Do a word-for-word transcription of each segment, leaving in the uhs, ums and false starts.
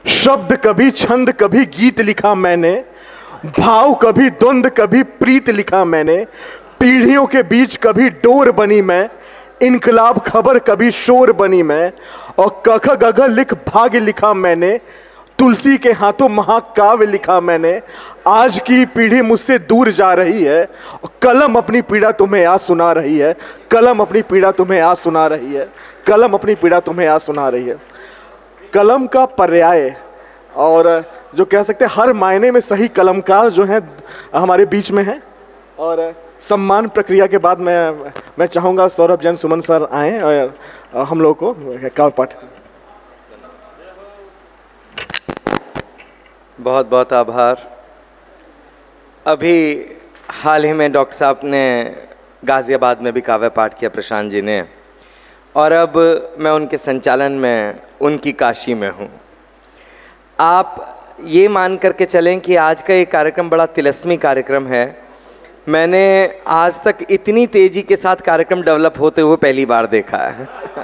शब्द कभी छंद कभी गीत लिखा मैंने, भाव कभी द्वंद कभी प्रीत लिखा मैंने, पीढ़ियों के बीच कभी डोर बनी मैं, इनकलाब खबर कभी शोर बनी मैं, और कख गघ लिख भाग्य लिखा मैंने, तुलसी के हाथों महाकाव्य लिखा मैंने। आज की पीढ़ी मुझसे दूर जा रही है, कलम अपनी पीड़ा तुम्हें आज सुना रही है, कलम अपनी पीड़ा तुम्हें आज सुना रही है, कलम अपनी पीड़ा तुम्हें आज सुना रही है। कलम का पर्याय और जो कह सकते हैं हर मायने में सही कलमकार जो हैं हमारे बीच में हैं। और सम्मान प्रक्रिया के बाद मैं मैं चाहूँगा सौरभ जैन सुमन सर आएँ और हम लोग को काव्य पाठ। बहुत बहुत आभार। अभी हाल ही में डॉक्टर साहब ने गाज़ियाबाद में भी काव्य पाठ किया, प्रशांत जी ने, और अब मैं उनके संचालन में उनकी काशी में हूँ। आप ये मान करके चलें कि आज का ये कार्यक्रम बड़ा तिलस्मी कार्यक्रम है। मैंने आज तक इतनी तेज़ी के साथ कार्यक्रम डेवलप होते हुए पहली बार देखा है।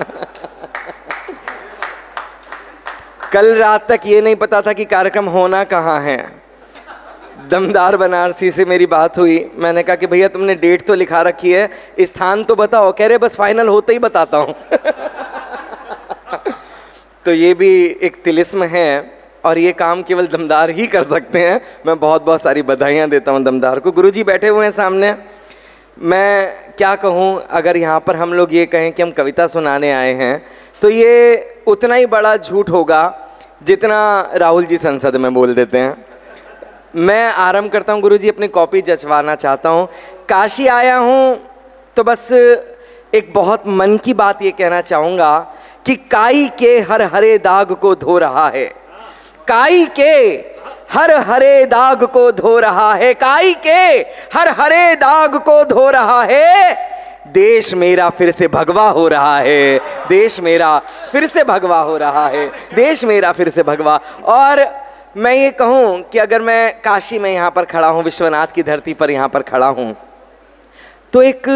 कल रात तक ये नहीं पता था कि कार्यक्रम होना कहाँ है। दमदार बनारसी से मेरी बात हुई, मैंने कहा कि भैया तुमने डेट तो लिखा रखी है, स्थान तो बताओ। कह रहे बस फाइनल होते ही बताता हूँ। तो ये भी एक तिलिस्म है और ये काम केवल दमदार ही कर सकते हैं। मैं बहुत बहुत सारी बधाइयाँ देता हूँ दमदार को। गुरुजी बैठे हुए हैं सामने। मैं क्या कहूँ, अगर यहाँ पर हम लोग ये कहें कि हम कविता सुनाने आए हैं तो ये उतना ही बड़ा झूठ होगा जितना राहुल जी संसद में बोल देते हैं। मैं आरंभ करता हूँ गुरुजी, अपनी कॉपी जचवाना चाहता हूँ। काशी आया हूँ तो बस एक बहुत मन की बात ये कहना चाहूँगा कि काई के हर हरे दाग को धो रहा है, काई के हर हरे दाग को धो रहा है, काई के हर हरे दाग को धो रहा है। देश मेरा फिर से भगवा हो रहा है, देश मेरा फिर से भगवा हो रहा है, देश मेरा फिर से भगवा। और मैं ये कहूँ कि अगर मैं काशी में यहाँ पर खड़ा हूँ, विश्वनाथ की धरती पर यहाँ पर खड़ा हूँ, तो एक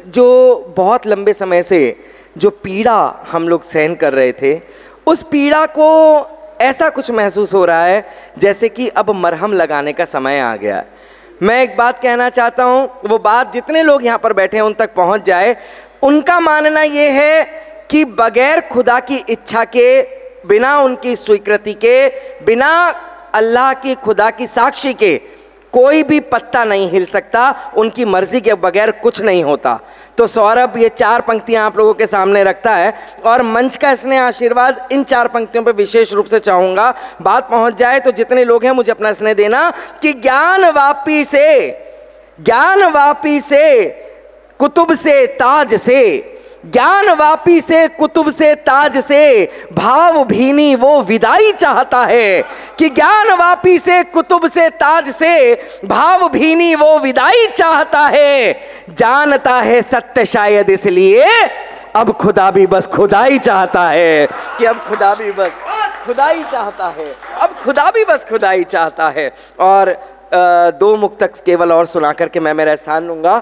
जो बहुत लंबे समय से जो पीड़ा हम लोग सहन कर रहे थे, उस पीड़ा को ऐसा कुछ महसूस हो रहा है जैसे कि अब मरहम लगाने का समय आ गया है। मैं एक बात कहना चाहता हूँ, वो बात जितने लोग यहाँ पर बैठे हैं उन तक पहुँच जाए। उनका मानना ये है कि बगैर खुदा की इच्छा के, बिना उनकी स्वीकृति के, बिना अल्लाह की खुदा की साक्षी के कोई भी पत्ता नहीं हिल सकता, उनकी मर्जी के बगैर कुछ नहीं होता। तो सौरभ ये चार पंक्तियां आप लोगों के सामने रखता है और मंच का स्नेह आशीर्वाद इन चार पंक्तियों पर विशेष रूप से चाहूंगा। बात पहुंच जाए तो जितने लोग हैं मुझे अपना स्नेह देना कि ज्ञान वापी से, ज्ञान वापी से कुतुब से ताज से, ज्ञान वापी से कुतुब से ताज से, भाव भीनी वो विदाई चाहता है। कि ज्ञान वापी से कुतुब से ताज से, भाव भीनी वो विदाई चाहता है। जानता है सत्य शायद इसलिए अब खुदा भी बस खुदाई चाहता है। कि अब खुदा भी बस खुदाई चाहता है, अब खुदा भी बस खुदाई चाहता है। और आ, दो मुक्तक केवल और सुना करके मैं मेरा स्थान लूँगा।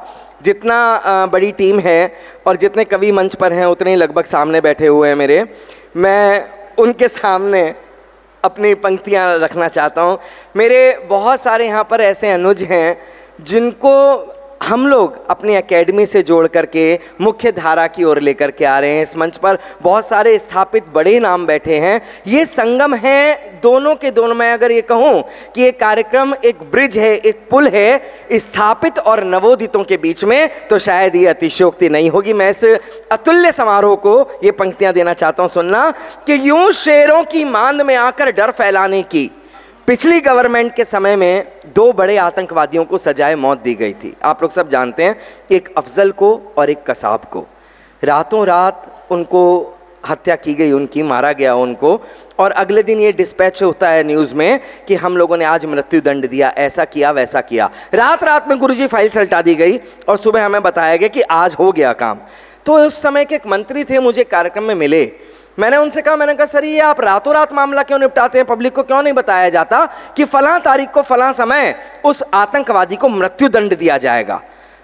जितना बड़ी टीम है और जितने कवि मंच पर हैं उतने ही लगभग सामने बैठे हुए हैं मेरे, मैं उनके सामने अपनी पंक्तियां रखना चाहता हूं। मेरे बहुत सारे यहाँ पर ऐसे अनुज हैं जिनको हम लोग अपनी एकेडमी से जोड़ करके मुख्य धारा की ओर लेकर के आ रहे हैं। इस मंच पर बहुत सारे स्थापित बड़े नाम बैठे हैं। ये संगम है दोनों के दोनों। मैं अगर ये कहूँ कि ये कार्यक्रम एक ब्रिज है, एक पुल है स्थापित और नवोदितों के बीच में, तो शायद ये अतिशयोक्ति नहीं होगी। मैं इस अतुल्य समारोह को ये पंक्तियां देना चाहता हूँ, सुनना। कि यूं शेरों की मांद में आकर डर फैलाने की पिछली गवर्नमेंट के समय में दो बड़े आतंकवादियों को सजाए मौत दी गई थी। आप लोग सब जानते हैं, एक अफजल को और एक कसाब को। रातों रात उनको हत्या की गई, उनकी मारा गया उनको। और अगले दिन ये डिस्पैच होता है न्यूज़ में कि हम लोगों ने आज मृत्यु दंड दिया, ऐसा किया वैसा किया। रात रात में गुरुजी फाइल सल्टा दी गई और सुबह हमें बताया गया कि आज हो गया काम। तो उस समय के एक मंत्री थे, मुझे कार्यक्रम में मिले। मैंने उनसे कहा, मैंने कहा सर ये आप रातों रात मामला क्यों निपटाते हैं, पब्लिक को क्यों नहीं बताया जाता कि फलां तारीख को फलां समय उस आतंकवादी को मृत्यु दंड दिया जाएगा।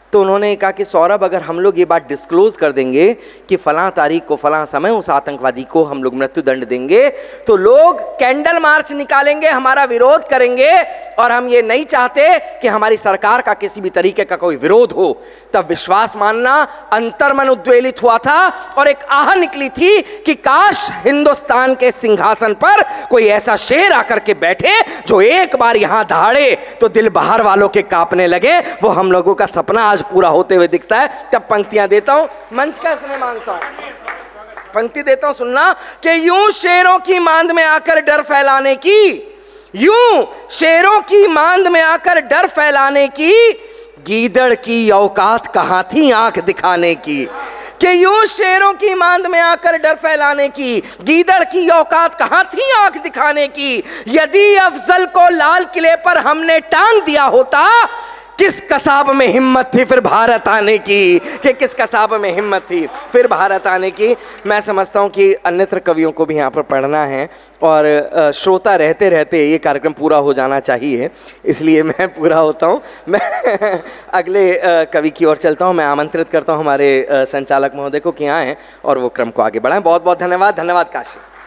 तो उन्होंने कहा कि सौरभ, अगर हम लोग ये बात डिस्क्लोज कर देंगे कि फलां तारीख को फलां समय उस आतंकवादी को हम लोग मृत्यु दंड देंगे, तो लोग कैंडल मार्च निकालेंगे, हमारा विरोध करेंगे, और हम ये नहीं चाहते कि हमारी सरकार का किसी भी तरीके का कोई विरोध हो। तब विश्वास मानना, अंतर्मन उद्वेलित हुआ था और एक आह निकली थी कि काश हिंदुस्तान के सिंहासन पर कोई ऐसा शेर आकर के बैठे जो एक बार यहां दहाड़े तो दिल बाहर वालों के कांपने लगे। वो हम लोगों का सपना आज पूरा होते हुए दिखता है। तब पंक्तियां देता हूं, मंच का इसमें मांगता हूं, पंक्ति देता हूं, सुनना कि यूं शेरों की मांद में आकर डर फैलाने की, यूं शेरों की मांद में आकर डर फैलाने की, गीदड़ की औकात कहां थी आंख दिखाने की। कि यूं शेरों की मांद में आकर डर फैलाने की, गीदड़ की औकात कहां थी आंख दिखाने की। यदि अफजल को लाल किले पर हमने टांग दिया होता, किस कसाब में हिम्मत थी फिर भारत आने की, कि किस कसाब में हिम्मत थी फिर भारत आने की। मैं समझता हूं कि अन्यत्र कवियों को भी यहाँ पर पढ़ना है और श्रोता रहते रहते ये कार्यक्रम पूरा हो जाना चाहिए, इसलिए मैं पूरा होता हूँ। मैं अगले कवि की ओर चलता हूँ। मैं आमंत्रित करता हूँ हमारे संचालक महोदय को कि आएँ और वो क्रम को आगे बढ़ाएं। बहुत बहुत धन्यवाद। धन्यवाद काशी।